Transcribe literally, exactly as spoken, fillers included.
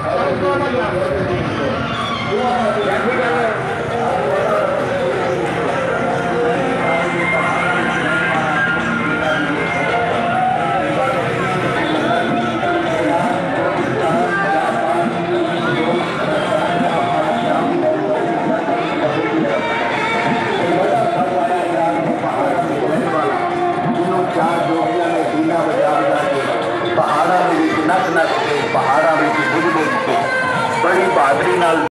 पहाड़ा में नच नच के पहाड़ा में बुझ बुझ के बड़ी बहादुरी नाल